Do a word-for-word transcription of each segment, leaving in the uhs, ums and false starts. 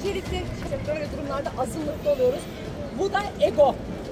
Öncelikle böyle durumlarda azınlıkta oluyoruz. Bu da ego.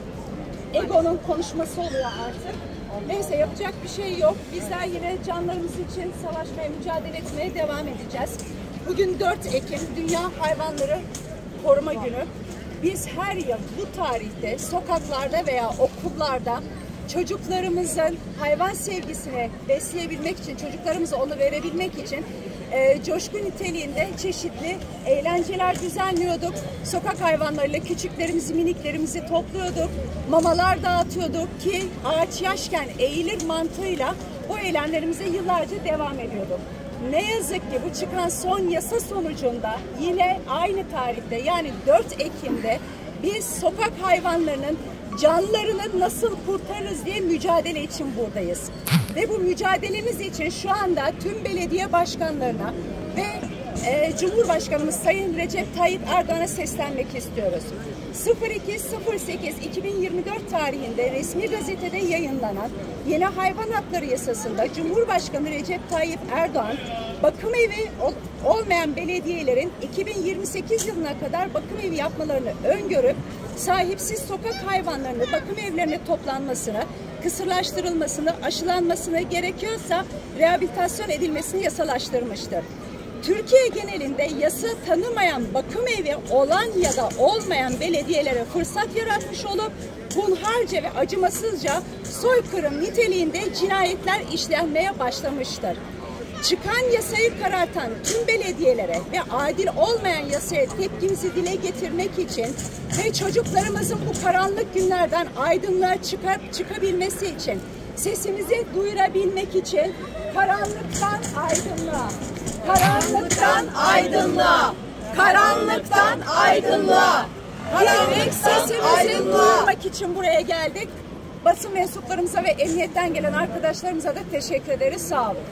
Egonun konuşması oluyor artık. Neyse, yapacak bir şey yok. Bizler yine canlarımız için savaşmaya, mücadele etmeye devam edeceğiz. Bugün dört Ekim Dünya Hayvanları Koruma Günü. Biz her yıl bu tarihte sokaklarda veya okullarda çocuklarımızın hayvan sevgisini besleyebilmek için, çocuklarımıza onu verebilmek için e, coşku niteliğinde çeşitli eğlenceler düzenliyorduk. Sokak hayvanlarıyla küçüklerimizi, miniklerimizi topluyorduk. Mamalar dağıtıyorduk ki ağaç yaşken eğilir mantığıyla bu eylemlerimize yıllarca devam ediyorduk. Ne yazık ki bu çıkan son yasa sonucunda yine aynı tarihte, yani dört Ekim'de biz sokak hayvanlarının canlarını nasıl kurtarırız diye mücadele için buradayız. Ve bu mücadelemiz için şu anda tüm belediye başkanlarına ve e, Cumhurbaşkanımız Sayın Recep Tayyip Erdoğan'a seslenmek istiyoruz. sıfır iki sıfır sekiz iki bin yirmi dört tarihinde resmi gazetede yayınlanan Yeni Hayvan Hakları Yasası'nda Cumhurbaşkanı Recep Tayyip Erdoğan, bakım evi ol, olmayan belediyelerin iki bin yirmi sekiz yılına kadar bakım evi yapmalarını öngörüp sahipsiz sokak hayvanlarını bakım evlerine toplanmasını, kısırlaştırılmasını, aşılanmasını, gerekiyorsa rehabilitasyon edilmesini yasalaştırmıştır. Türkiye genelinde yasa tanımayan bakım evi olan ya da olmayan belediyelere fırsat yaratmış olup hunharca ve acımasızca soykırım niteliğinde cinayetler işlenmeye başlamıştır. Çıkan yasayı karartan tüm belediyelere ve adil olmayan yasaya tepkimizi dile getirmek için ve çocuklarımızın bu karanlık günlerden aydınlığa çıkıp çıkabilmesi için, sesimizi duyurabilmek için karanlıktan aydınlığa, karanlıktan aydınlığa, karanlıktan aydınlığa, diyerek sesimizi duyurmak için buraya geldik. Basın mensuplarımıza ve emniyetten gelen arkadaşlarımıza da teşekkür ederiz. Sağ olun.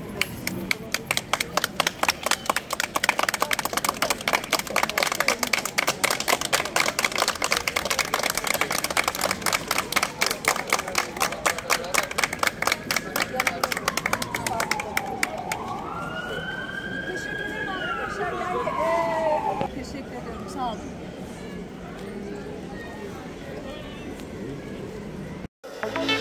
Teşekkür ederim. Sağ olun.